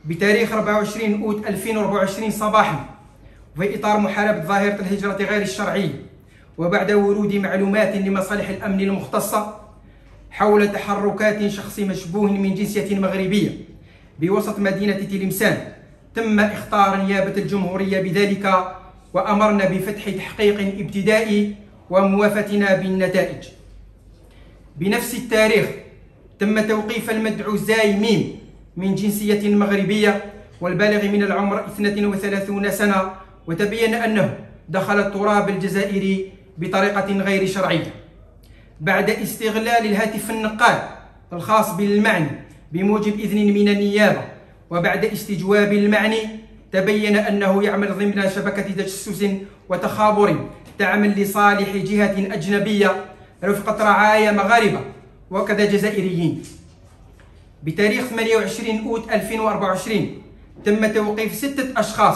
بتاريخ 24 أوت 2024 صباحا، في إطار محاربة ظاهرة الهجرة غير الشرعية، وبعد ورود معلومات لمصالح الأمن المختصة حول تحركات شخص مشبوه من جنسية مغربية بوسط مدينة تلمسان، تم إخطار نيابة الجمهورية بذلك، وأمرنا بفتح تحقيق ابتدائي وموافتنا بالنتائج. بنفس التاريخ تم توقيف المدعو زاي ميم من جنسية مغربية والبالغ من العمر 32 سنة، وتبين أنه دخل التراب الجزائري بطريقة غير شرعية بعد استغلال الهاتف النقال الخاص بالمعني بموجب إذن من النيابة. وبعد استجواب المعني تبين أنه يعمل ضمن شبكة تجسس وتخابر تعمل لصالح جهة أجنبية رفقة رعايا مغاربة وكذا جزائريين. بتاريخ 28 أوت 2024 تم توقيف 6 أشخاص،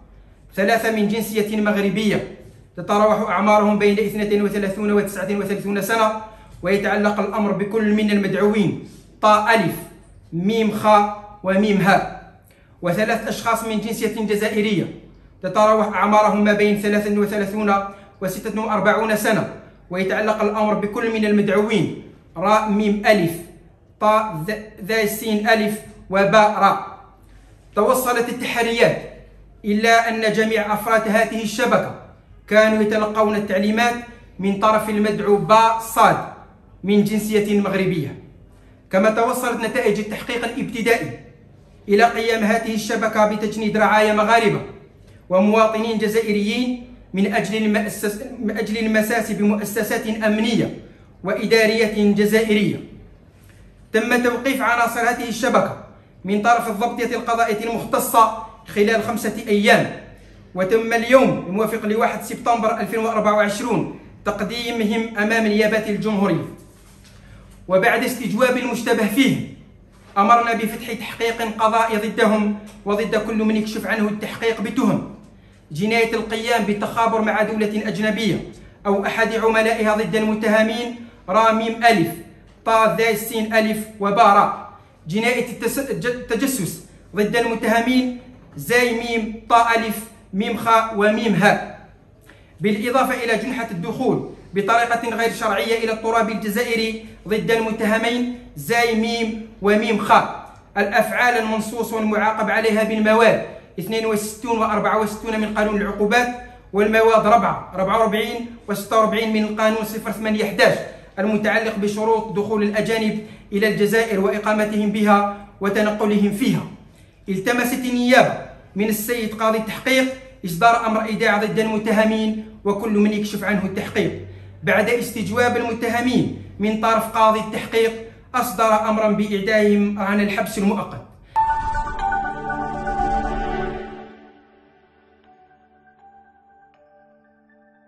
3 من جنسية مغربية تتراوح أعمارهم بين 32 و 39 سنة، ويتعلق الأمر بكل من المدعوين طاء ألف ميم خاء وميم هاء، و3 أشخاص من جنسية جزائرية تتراوح أعمارهم ما بين 33 و 46 سنة، ويتعلق الأمر بكل من المدعوين راء ميم ألف طاء ذا سين ألف وباء راء. توصلت التحريات إلى أن جميع أفراد هذه الشبكة كانوا يتلقون التعليمات من طرف المدعو باء صاد من جنسية مغربية. كما توصلت نتائج التحقيق الابتدائي إلى قيام هذه الشبكة بتجنيد رعايا مغاربة ومواطنين جزائريين من أجل المساس بمؤسسات أمنية وإدارية جزائرية. تم توقيف عناصر هذه الشبكة من طرف الضبطية القضائية المختصة خلال 5 أيام، وتم اليوم الموافق ل 1 سبتمبر 2024 تقديمهم أمام نيابة الجمهورية. وبعد استجواب المشتبه فيه أمرنا بفتح تحقيق قضائي ضدهم وضد كل من يكشف عنه التحقيق بتهم جناية القيام بالتخابر مع دولة أجنبية أو أحد عملائها ضد المتهمين را ميم ألف طا ذا سين ألف وباء، جناية التجسس ضد المتهمين زاي ميم طاء ألف ميم خاء وميم هاء، بالإضافة إلى جنحة الدخول بطريقة غير شرعية إلى التراب الجزائري ضد المتهمين زاي ميم وميم خاء، الأفعال المنصوص والمعاقب عليها بالمواد 62 و 64 من قانون العقوبات، والمواد 44 و 46 من القانون 0811 المتعلق بشروط دخول الأجانب إلى الجزائر وإقامتهم بها وتنقلهم فيها. التمست النيابة من السيد قاضي التحقيق إصدار أمر إيداع ضد المتهمين وكل من يكشف عنه التحقيق. بعد استجواب المتهمين من طرف قاضي التحقيق أصدر أمرا بإعدائهم عن الحبس المؤقت.